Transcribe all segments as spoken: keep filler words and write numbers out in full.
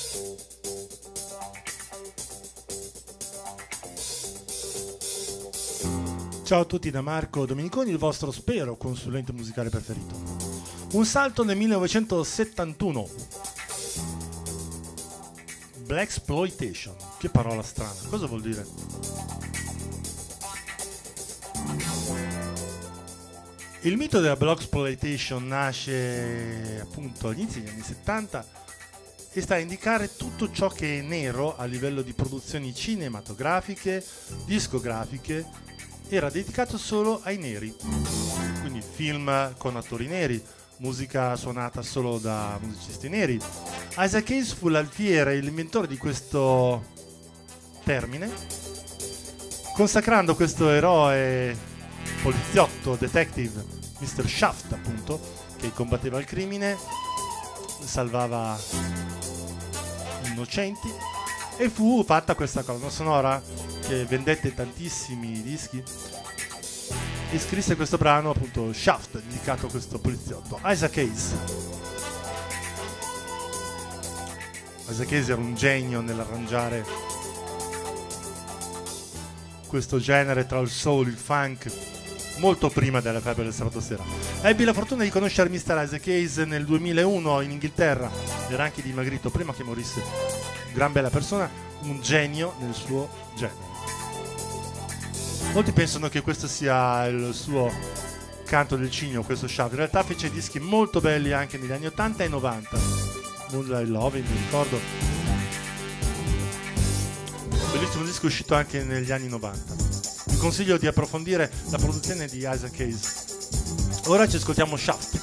Ciao a tutti da Marco Domeniconi, il vostro, spero, consulente musicale preferito. Un salto nel millenovecentosettantuno. Blaxploitation, che parola strana, cosa vuol dire? Il mito della Blaxploitation nasce appunto all'inizio degli anni settanta e sta a indicare tutto ciò che è nero a livello di produzioni cinematografiche, discografiche. Era dedicato solo ai neri, quindi film con attori neri, musica suonata solo da musicisti neri. Isaac Hayes fu l'alfiere e l'inventore di questo termine, consacrando questo eroe poliziotto, detective, mister Shaft appunto, che combatteva il crimine, salvava innocenti, e fu fatta questa colonna sonora che vendette tantissimi dischi e scrisse questo brano, appunto Shaft, dedicato a questo poliziotto, Isaac Hayes. Isaac Hayes era un genio nell'arrangiare questo genere tra il soul e il funk molto prima della febbre del sabato sera. Ebbi la fortuna di conoscere mister Isaac Hayes nel duemilauno in Inghilterra, era anche dimagrito prima che morisse, gran bella persona, un genio nel suo genere. Molti pensano che questo sia il suo canto del cigno, questo Shaft. In realtà fece dischi molto belli anche negli anni ottanta e novanta. Moonlight Love, mi ricordo. Bellissimo disco uscito anche negli anni novanta. Vi consiglio di approfondire la produzione di Isaac Hayes. Ora ci ascoltiamo Shaft.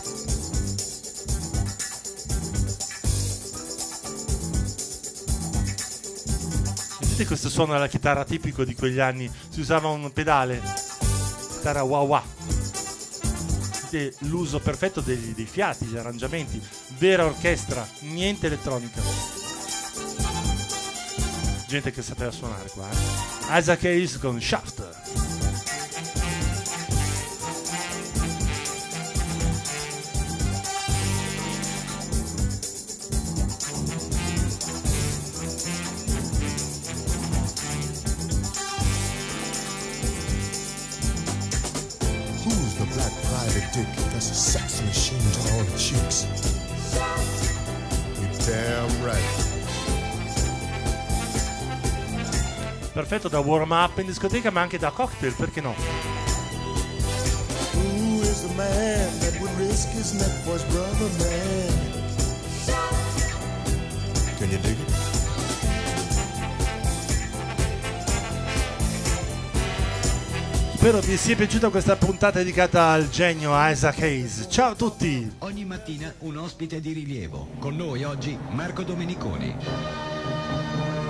Questo suono della chitarra tipico di quegli anni, si usava un pedale, chitarra wah wah, l'uso perfetto dei, dei fiati, gli arrangiamenti, vera orchestra, niente elettronica, gente che sapeva suonare qua, eh? Isaac Hayes con Shaft. That's a sex machine to all the chicks. You're damn right. Perfetto da warm up in discoteca, ma anche da cocktail, perché no? Who is the man that would risk his neck for his brother, man? Can you dig it? Spero vi sia piaciuta questa puntata dedicata al genio Isaac Hayes. Ciao a tutti! Ogni mattina un ospite di rilievo. Con noi oggi Marco Domeniconi.